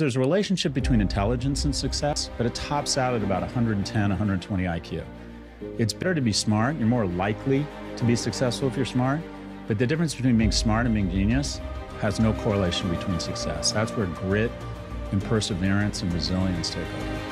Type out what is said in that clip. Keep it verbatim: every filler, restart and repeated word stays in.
There's a relationship between intelligence and success, but it tops out at about one hundred ten, one hundred twenty I Q. It's better to be smart. You're more likely to be successful if you're smart, but the difference between being smart and being genius has no correlation between success. That's where grit and perseverance and resilience take over.